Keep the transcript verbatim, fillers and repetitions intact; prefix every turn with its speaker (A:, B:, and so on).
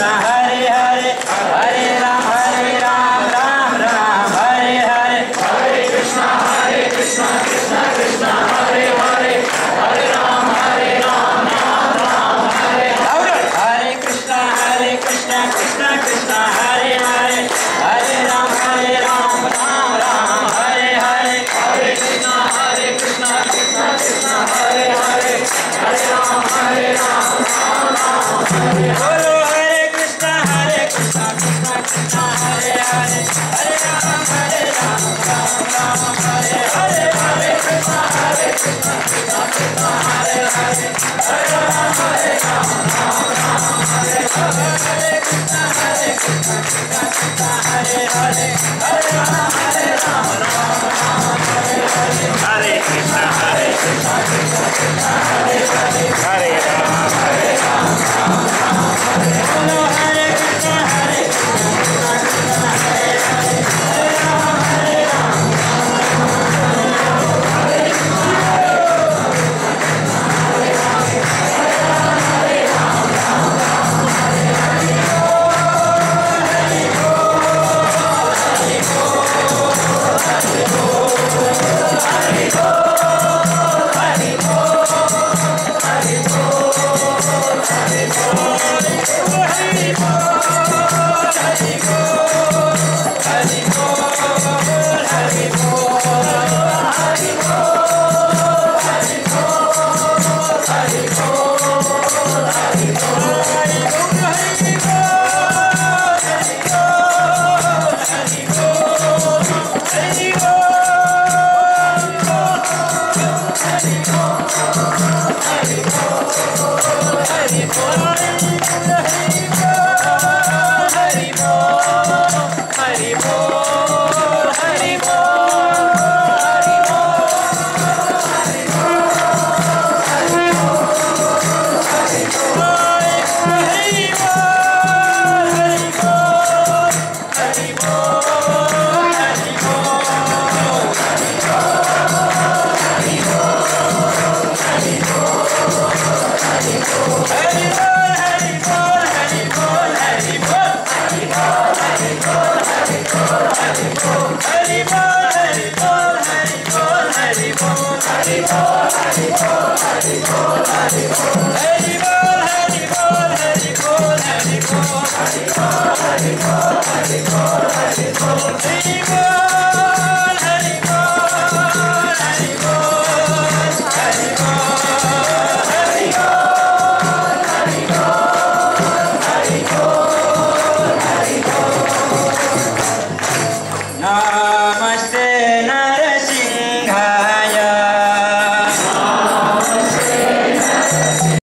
A: Krishna Hare Hare Hare Ram Hare Ram Ram Ram Hare Hare Hare Krishna Hare Krishna Krishna Krishna Hare Hare Hare Ram Hare Ram Ram Ram Hare Hare Hare Krishna Hare Krishna Krishna Krishna Hare Hare Hare Ram Hare Ram Ram Ram Hare Hare Hare Krishna Hare Krishna Krishna Krishna Hare Hare Hare Ram Hare Ram Ram Ram Hare Hare Hare Krishna Hare Krishna Krishna Krishna Hare Hare Hare Ram Hare Ram Ram Ram Hare Hare Hare Krishna Hare Krishna Krishna Krishna Hare Hare Hare Ram Hare Ram Ram Ram Hare Hare Hare Krishna Hare Krishna Krishna Krishna Hare Hare